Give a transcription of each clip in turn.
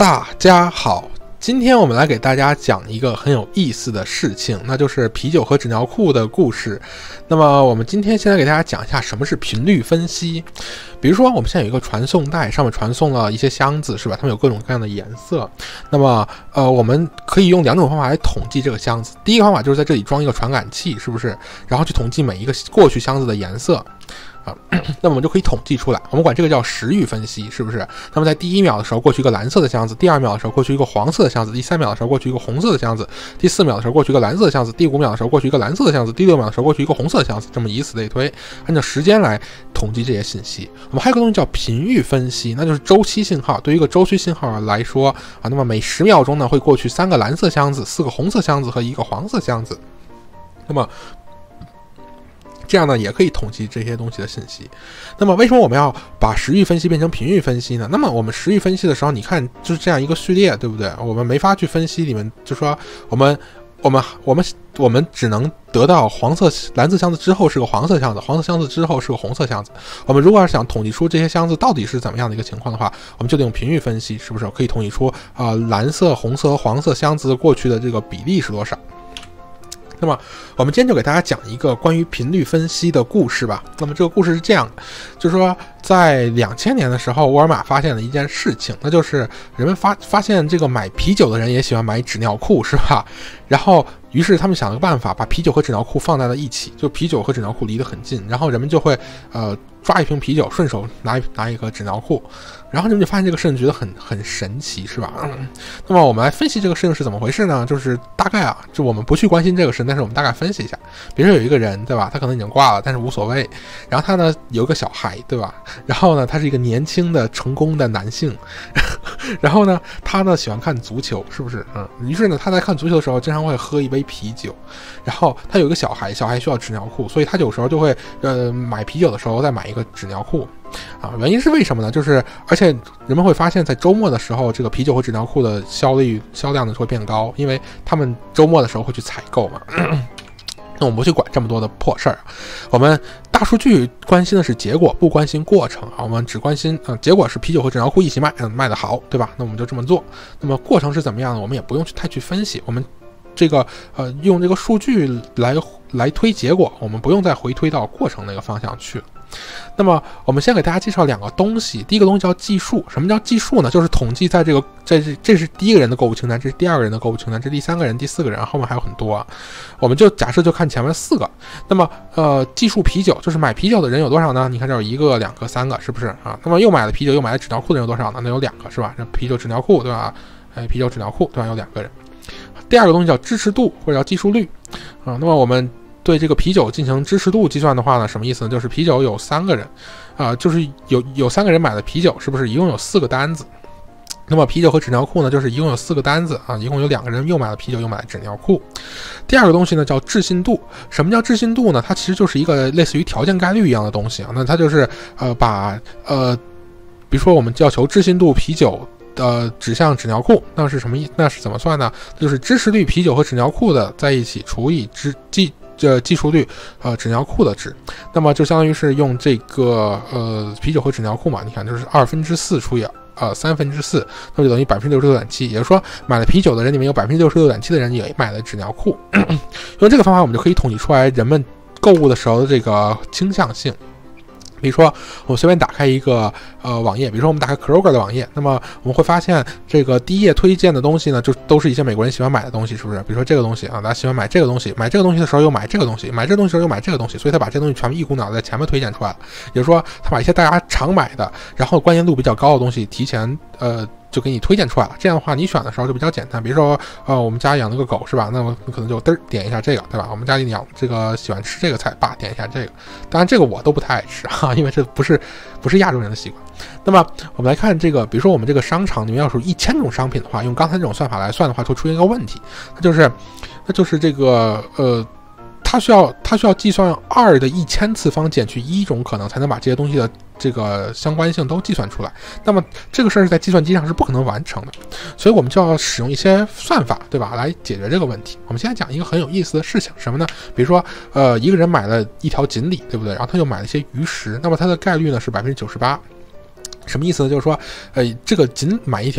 大家好，今天我们来给大家讲一个很有意思的事情，那就是啤酒和纸尿裤的故事。那么我们今天先来给大家讲一下什么是频率分析。比如说我们现在有一个传送带，上面传送了一些箱子，是吧？它们有各种各样的颜色。那么我们可以用两种方法来统计这个箱子。第一个方法就是在这里装一个传感器，是不是？然后去统计每一个过去箱子的颜色。那么我们就可以统计出来，我们管这个叫时域分析，是不是？那么在第1秒的时候过去一个蓝色的箱子，第2秒的时候过去一个黄色的箱子，第3秒的时候过去一个红色的箱子，第4秒的时候过去一个蓝色的箱子，第5秒的时候过去一个蓝色的箱子，第6秒的时候过去一个红色的箱子，这么以此类推，按照时间来统计这些信息。我们还有个东西叫频域分析，那就是周期信号。对于一个周期信号来说那么每10秒钟呢会过去3个蓝色箱子、4个红色箱子和1个黄色箱子。那么这样呢，也可以统计这些东西的信息。那么为什么我们要把时域分析变成频域分析呢？那么我们时域分析的时候，你看就是这样一个序列，对不对？我们没法去分析里面，就说我们只能得到蓝色箱子之后是个黄色箱子，黄色箱子之后是个红色箱子。我们如果要想统计出这些箱子到底是怎么样的一个情况的话，我们就得用频域分析，是不是可以统计出蓝色、红色和黄色箱子过去的这个比例是多少？那么我们今天就给大家讲一个关于频率分析的故事吧。那么这个故事是这样的，就是说在2000年的时候，沃尔玛发现了一件事情，那就是人们发现这个买啤酒的人也喜欢买纸尿裤，是吧？然后于是他们想了个办法，把啤酒和纸尿裤放在了一起，就啤酒和纸尿裤离得很近，然后人们就会抓一瓶啤酒，顺手拿一个纸尿裤，然后你们就发现这个事情觉得很神奇，是吧？那么我们来分析这个事情是怎么回事呢？就是大概就我们不去关心这个事，但是我们大概分析一下。比如说有一个人，对吧？他可能已经挂了，但是无所谓。然后他呢有一个小孩，对吧？然后呢他是一个年轻的成功的男性，然后呢他呢喜欢看足球，是不是？于是呢他在看足球的时候经常会喝一杯啤酒。然后他有一个小孩需要纸尿裤，所以他有时候就会买啤酒的时候再买一个纸尿裤。原因是为什么呢？就是而且人们会发现在周末的时候，这个啤酒和纸尿裤的销量呢会变高，因为他们周末的时候会去采购嘛。那我们不去管这么多的破事儿，我们大数据关心的是结果，不关心过程我们只关心结果是啤酒和纸尿裤一起卖得好，对吧？那我们就这么做。那么过程是怎么样的，我们也不用太去分析，我们这个用这个数据来推结果，我们不用再回推到过程那个方向去了。那么我们先给大家介绍2个东西。第一个东西叫计数。什么叫计数呢？就是统计在这是第一个人的购物清单，这是第2个人的购物清单，这是第3个人、第4个人，后面还有很多我们就假设就看前面4个。那么计数啤酒，就是买啤酒的人有多少呢？你看这有1个、2个、3个，是不是那么又买了啤酒又买了纸尿裤的人有多少呢？那有2个，是吧？这啤酒纸尿裤，对吧？啤酒纸尿裤，对吧？有2个人。第2个东西叫支持度或者叫计数率那么我们对这个啤酒进行支持度计算的话呢，什么意思呢？就是啤酒有3个人就是有3个人买了啤酒，是不是一共有4个单子？那么啤酒和纸尿裤呢，就是一共有4个单子一共有2个人又买了啤酒又买了纸尿裤。第2个东西呢叫置信度。什么叫置信度呢？它其实就是一个类似于条件概率一样的东西那它就是比如说我们要求置信度啤酒指向纸尿裤，那是什么意思？那是怎么算呢？就是支持率啤酒和纸尿裤的在一起除以计数率纸尿裤的值，那么就相当于是用这个啤酒和纸尿裤嘛，你看就是4/2除以4/3，那就等于66.7%。也就是说买了啤酒的人里面有66.7%的人也买了纸尿裤。用这个方法我们就可以统计出来人们购物的时候的这个倾向性。比如说我随便打开一个网页，比如说我们打开 Kroger 的网页，那么我们会发现这个第一页推荐的东西呢，就都是一些美国人喜欢买的东西，是不是？比如说这个东西大家喜欢买这个东西，买这个东西的时候又买这个东西，买这个东西的时候又买这个东西，所以他把这个东西全部一股脑在前面推荐出来了。也就是说他把一些大家常买的然后关键度比较高的东西提前就给你推荐出来了。这样的话你选的时候就比较简单。比如说我们家养了个狗，是吧？那么可能就点一下这个，对吧？我们家里养这个喜欢吃这个菜，点一下这个。当然这个我都不太爱吃因为这不是亚洲人的习惯。那么我们来看这个，比如说我们这个商场里面要是1000种商品的话，用刚才这种算法来算的话，会出现一个问题，那就是这个它需要计算2的1000次方减去1种可能，才能把这些东西的这个相关性都计算出来。那么这个事儿在计算机上是不可能完成的，所以我们就要使用一些算法，对吧，来解决这个问题。我们现在讲一个很有意思的事情，什么呢？比如说一个人买了一条锦鲤，对不对？然后他又买了一些鱼食，那么它的概率呢是98%。什么意思呢？就是说，这个买一条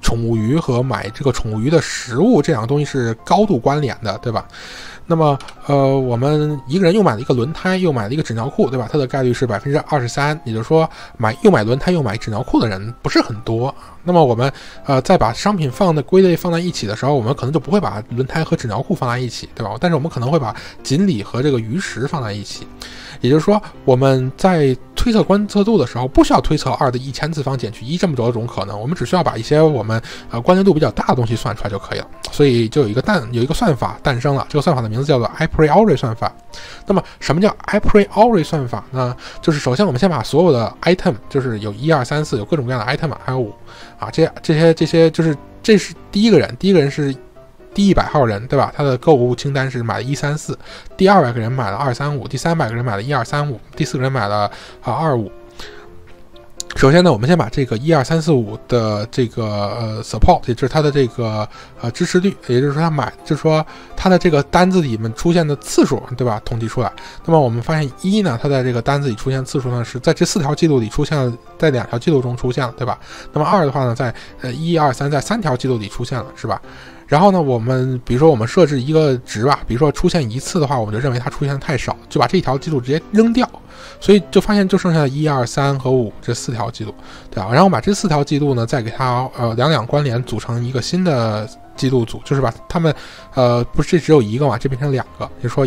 宠物鱼和买这个宠物鱼的食物这两个东西是高度关联的，对吧？那么我们一个人又买了一个轮胎，又买了一个纸尿裤，对吧？它的概率是23%，也就是说又买轮胎又买纸尿裤的人不是很多。那么我们在把商品归类放在一起的时候，我们可能就不会把轮胎和纸尿裤放在一起，对吧？但是我们可能会把锦鲤和这个鱼食放在一起。也就是说，我们在推测观测度的时候，不需要推测2的1000次方减去1这么多种可能，我们只需要把一些我们关联度比较大的东西算出来就可以了。所以就有一个算法诞生了，这个算法的名字叫做 a priori 算法。那么什么叫 a priori 算法呢？就是首先我们先把所有的 item， 就是有1、2、3、4，有各种各样的 item， 还有5啊，这些就是这是第一个人是第100号人，对吧？他的购物清单是买了134，第200个人买了235，第300个人买了1235，第4个人买了25。首先呢，我们先把这个12345的这个support， 也就是它的这个支持率，也就是说它的这个单子里面出现的次数，对吧？统计出来。那么我们发现1呢，它在这个单子里出现次数呢是在这4条记录里出现了，在2条记录中出现了，对吧？那么2的话呢，在1、2、3在3条记录里出现了，是吧？然后呢，比如说我们设置一个值吧，比如说出现1次的话，我们就认为它出现的太少，就把这一条记录直接扔掉，所以就发现就剩下1、2、3和5这4条记录，对吧？然后把这4条记录呢，再给它两关联，组成一个新的记录组，就是把它们不是这只有一个嘛，这变成2个，也就是说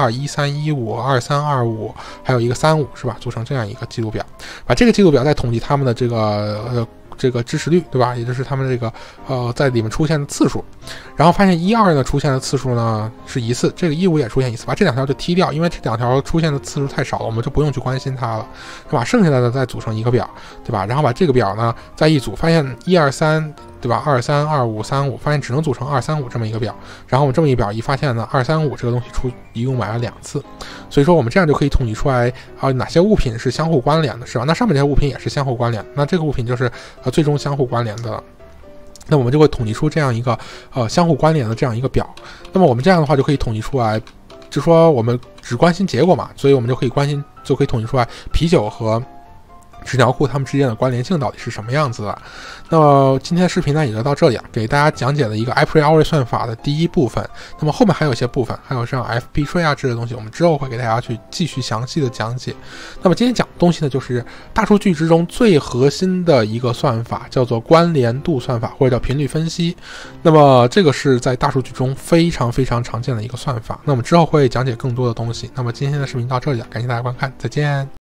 1、2、13、15、23、25，还有一个35，是吧？组成这样一个记录表，把这个记录表再统计它们的这个支持率，对吧？也就是他们这个在里面出现的次数，然后发现1、2呢出现的次数呢是1次，这个1、5也出现1次，把这2条就踢掉，因为这2条出现的次数太少了，我们就不用去关心它了，是吧？剩下的再组成一个表，对吧？然后把这个表呢再一组，发现1、2、3，对吧？23、25、35，发现只能组成2、3、5这么一个表，然后我们这么一表一发现呢，2、3、5这个东西一共买了2次，所以说我们这样就可以统计出来哪些物品是相互关联的，是吧？那上面这些物品也是相互关联，那这个物品就是最终相互关联的了。那我们就会统计出这样一个相互关联的这样一个表。那么我们这样的话就可以统计出来，就说我们只关心结果嘛，所以我们就可以统计出来啤酒和纸尿裤它们之间的关联性到底是什么样子的。那么今天的视频呢也就到这里了，给大家讲解了一个 a priori 算法的第一部分。那么后面还有一些部分，还有像 FP tree 啊这些东西，我们之后会给大家去继续详细的讲解。那么今天讲的东西呢，就是大数据之中最核心的一个算法，叫做关联度算法，或者叫频率分析。那么这个是在大数据中非常非常常见的一个算法。那么之后会讲解更多的东西。那么今天的视频到这里了，感谢大家观看，再见。